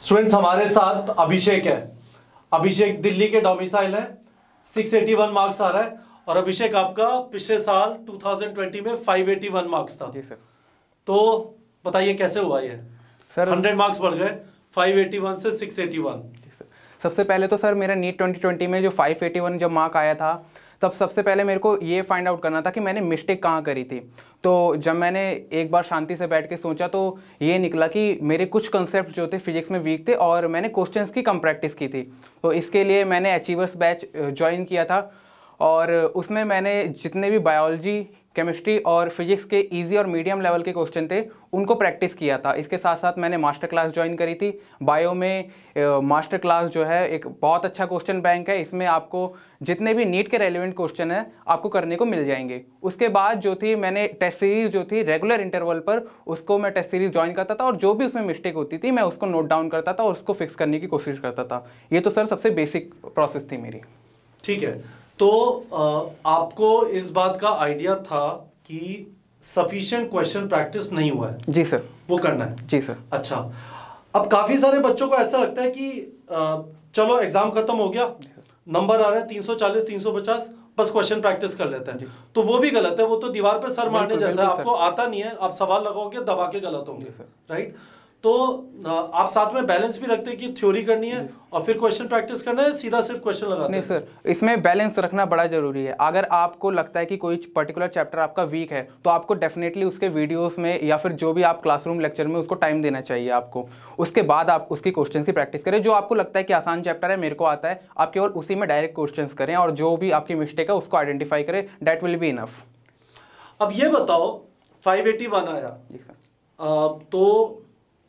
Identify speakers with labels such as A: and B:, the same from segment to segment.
A: Students हमारे साथ अभिषेक है। अभिषेक दिल्ली के डोमिसाइल है, 681 मार्क्स आ रहा है। और अभिषेक आपका पिछले साल 2020 में 581 मार्क्स था।
B: जी सर।
A: तो बताइए कैसे हुआ ये?
B: सर
A: 100 मार्क्स बढ़ गए 581 से 681।
B: जी सर। सबसे पहले तो सर मेरा नीट 2020 में जो 581 जब मार्क आया था, तब सबसे पहले मेरे को ये फाइंड आउट करना था कि मैंने मिस्टेक कहाँ करी थी। तो जब मैंने एक बार शांति से बैठ के सोचा तो ये निकला कि मेरे कुछ कंसेप्ट जो थे फिजिक्स में वीक थे और मैंने क्वेश्चंस की कम प्रैक्टिस की थी। तो इसके लिए मैंने अचीवर्स बैच ज्वाइन किया था और उसमें मैंने जितने भी बायोलॉजी, केमिस्ट्री और फिजिक्स के इजी और मीडियम लेवल के क्वेश्चन थे उनको प्रैक्टिस किया था। इसके साथ साथ मैंने मास्टर क्लास ज्वाइन करी थी। बायो में मास्टर क्लास जो है एक बहुत अच्छा क्वेश्चन बैंक है। इसमें आपको जितने भी नीट के रेलिवेंट क्वेश्चन है आपको करने को मिल जाएंगे। उसके बाद जो थी मैंने टेस्ट सीरीज जो थी रेगुलर इंटरवल पर उसको मैं टेस्ट सीरीज ज्वाइन करता था और जो भी उसमें मिस्टेक होती थी मैं उसको नोट डाउन करता था और उसको फिक्स करने की कोशिश करता था। ये तो सर सबसे बेसिक प्रोसेस थी मेरी।
A: ठीक है, तो आपको इस बात का आइडिया था कि सफिशिएंट क्वेश्चन प्रैक्टिस नहीं हुआ है।
B: जी सर।
A: वो करना है।
B: जी सर।
A: अच्छा, अब काफी सारे बच्चों को ऐसा लगता है कि चलो एग्जाम खत्म हो गया, नंबर आ रहा है 340 350, बस क्वेश्चन प्रैक्टिस कर लेते हैं। तो वो भी गलत है, वो तो दीवार पे सर मारने जैसा है। आपको आता नहीं है, आप सवाल लगाओगे दबा के गलत होंगे, राइट? तो आप साथ में बैलेंस भी रखते हैं कि थ्योरी करनी है और फिर क्वेश्चन प्रैक्टिस करना है, सीधा सिर्फ क्वेश्चन लगाते हैं?
B: नहीं सर, इसमें बैलेंस रखना बड़ा जरूरी है। अगर आपको लगता है कि कोई पर्टिकुलर चैप्टर आपका वीक है तो आपको डेफिनेटली उसके वीडियोस में या फिर जो भी आप क्लासरूम लेक्चर में उसको टाइम देना चाहिए आपको। उसके बाद आप उसकी क्वेश्चन की प्रैक्टिस करें। जो आपको लगता है कि आसान चैप्टर है, मेरे को आता है, आप केवल उसी में डायरेक्ट क्वेश्चन करें और जो भी आपकी मिस्टेक है उसको आइडेंटिफाई करें। That will be enough.
A: अब ये बताओ 581 आया।
B: जी सर।
A: तो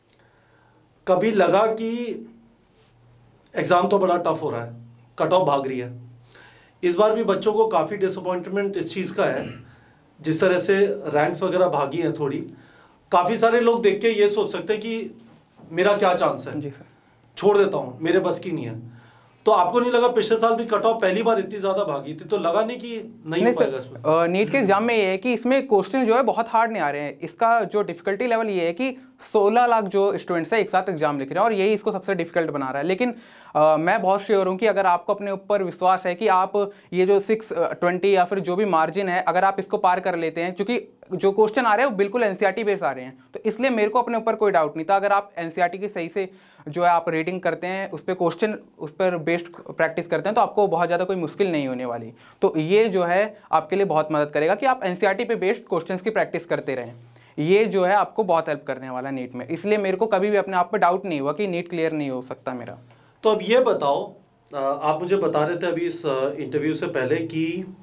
A: कभी लगा कि एग्जाम तो बड़ा टफ हो रहा है, कट ऑफ भाग रही है? इस बार भी बच्चों को काफ़ी डिसअपॉइंटमेंट इस चीज़ का है, जिस तरह से रैंक्स वगैरह भागी हैं थोड़ी। काफ़ी सारे लोग देख के ये सोच सकते हैं कि मेरा क्या चांस है,
B: जी सर,
A: छोड़ देता हूँ, मेरे बस की नहीं है। तो आपको नहीं लगा पिछले साल भी कट ऑफ पहली बार इतनी ज़्यादा भागी थी, तो लगा नहीं कि नहीं हो पाएगा इसमें?
B: नीट के एग्जाम में ये है कि इसमें क्वेश्चन जो है बहुत हार्ड नहीं आ रहे हैं। इसका जो डिफिकल्टी लेवल ये है कि 16 लाख जो स्टूडेंट्स है एक साथ एग्जाम लिख रहे हैं और यही इसको सबसे डिफिकल्ट बना रहा है। लेकिन मैं बहुत श्योर हूँ कि अगर आपको अपने ऊपर विश्वास है कि आप ये जो 620 या फिर जो भी मार्जिन है अगर आप इसको पार कर लेते हैं, क्योंकि जो क्वेश्चन आ रहे हैं वो बिल्कुल एनसीईआरटी बेस आ रहे हैं, तो इसलिए मेरे को अपने ऊपर कोई डाउट नहीं था। अगर आप एनसीईआरटी की सही से जो है आप रीडिंग करते हैं, उस पर क्वेश्चन उस पर बेस्ड प्रैक्टिस करते हैं, तो आपको बहुत ज़्यादा कोई मुश्किल नहीं होने वाली। तो ये जो है आपके लिए बहुत मदद करेगा कि आप एनसीईआरटी पे बेस्ड क्वेश्चंस की प्रैक्टिस करते रहें। ये जो है आपको बहुत हेल्प करने वाला नीट में। इसलिए मेरे को कभी भी अपने आप पे डाउट नहीं हुआ कि नीट क्लियर नहीं हो सकता मेरा।
A: तो अब ये बताओ, आप मुझे बता रहे थे अभी इस इंटरव्यू से पहले कि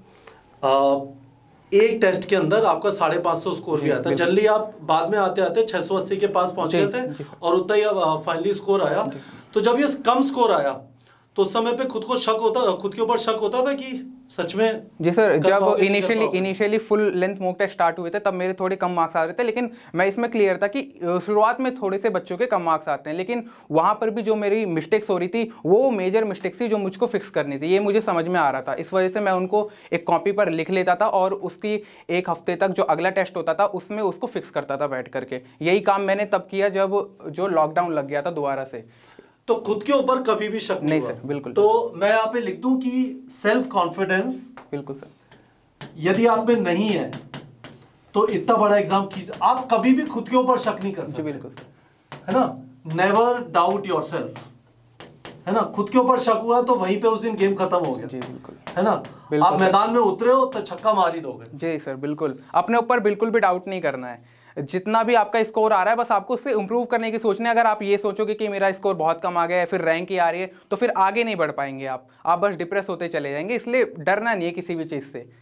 A: एक टेस्ट के अंदर आपका 550 स्कोर भी आता है। जनरली आप बाद में आते आते 680 के पास पहुंच गए थे और उतना ही फाइनली स्कोर आया। तो जब ये कम स्कोर आया तो उस समय पे खुद के ऊपर शक होता था कि सच में?
B: जी सर, जब initially full length mock test start हुए थे तब मेरे थोड़े कम मार्क्स आ रहे थे, लेकिन मैं इसमें क्लियर था कि शुरुआत में थोड़े से बच्चों के कम मार्क्स आते हैं, लेकिन वहाँ पर भी जो मेरी मिस्टेक्स हो रही थी वो मेजर मिस्टेक्स थी जो मुझको फिक्स करनी थी। ये मुझे समझ में आ रहा था, इस वजह से मैं उनको एक कॉपी पर लिख लेता था और उसकी एक हफ्ते तक जो अगला टेस्ट होता था उसमें उसको फिक्स करता था बैठ करके। यही काम मैंने तब किया जब जो लॉकडाउन लग गया था दोबारा से।
A: तो खुद के ऊपर कभी भी शक नहीं हुआ?
B: सर, बिल्कुल।
A: तो मैं यहाँ पे लिख दूं कि सेल्फ कॉन्फिडेंस,
B: बिल्कुल सर,
A: यदि आप में नहीं है तो इतना बड़ा एग्जाम कीजिए, आप कभी भी खुद के ऊपर शक नहीं कर सकते।
B: बिल्कुल सर,
A: है ना? नेवर डाउट योरसेल्फ, है ना? खुद के ऊपर शक हुआ तो वहीं पे उस दिन गेम खत्म हो गया।
B: जी बिल्कुल,
A: है ना? आप मैदान में उतरे हो तो छक्का मार ही दोगे।
B: जी सर, बिल्कुल। अपने ऊपर बिल्कुल भी डाउट नहीं करना है। जितना भी आपका स्कोर आ रहा है बस आपको उससे इंप्रूव करने की सोचना है। अगर आप ये सोचोगे कि मेरा स्कोर बहुत कम आ गया है, फिर रैंक ही आ रही है, तो फिर आगे नहीं बढ़ पाएंगे आप बस डिप्रेस होते चले जाएंगे। इसलिए डरना नहीं है किसी भी चीज़ से।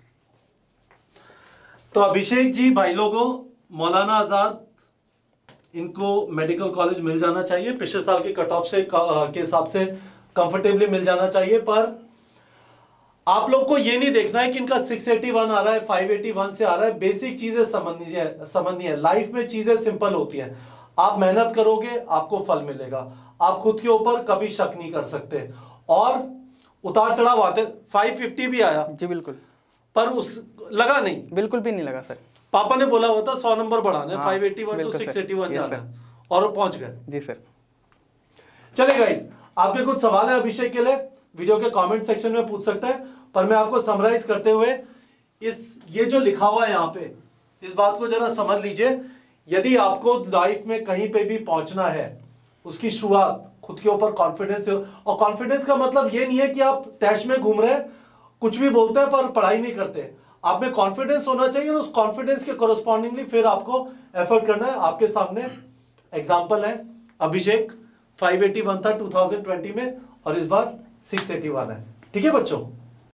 A: तो अभिषेक जी, भाई लोगों, मौलाना आजाद इनको मेडिकल कॉलेज मिल जाना चाहिए, पिछले साल के कट ऑफ से के हिसाब से कंफर्टेबली मिल जाना चाहिए। पर आप लोग को ये नहीं देखना है कि इनका 681 आ रहा है, 581 से आ रहा है। बेसिक चीजें समझनी है। लाइफ में चीजें सिंपल होती हैं। आप मेहनत करोगे आपको फल मिलेगा। आप खुद के ऊपर कभी शक नहीं कर सकते। और उतार चढ़ाव आते, 550 भी आया
B: जी बिल्कुल,
A: पर उस लगा नहीं,
B: बिल्कुल भी नहीं लगा सर।
A: पापा ने बोला हुआ था 100 नंबर बढ़ाना है, 581 टू 681 जाना है, और पहुंच गए।
B: जी सर।
A: चलिए गाइस, आपके कुछ सवाल है अभिषेक के लिए, वीडियो के कमेंट सेक्शन में पूछ सकते हैं, पर मैं आपको समराइज करते हुए ये जो लिखा हुआ है यहाँ पे, इस बात को जरा समझ लीजिए। यदि आपको लाइफ में कहीं पे भी पहुंचना है, उसकी शुरुआत खुद के ऊपर कॉन्फिडेंस से, और कॉन्फिडेंस का मतलब ये नहीं है कि आप तैश में घूम रहे हैं, कुछ भी बोलते हैं पर पढ़ाई नहीं करते। आप में कॉन्फिडेंस होना चाहिए और उस कॉन्फिडेंस के कोरस्पॉन्डिंगली फिर आपको एफर्ट करना है। आपके सामने एग्जाम्पल है, अभिषेक 581 था 2020 में और इस बार 681 है। ठीक है बच्चों।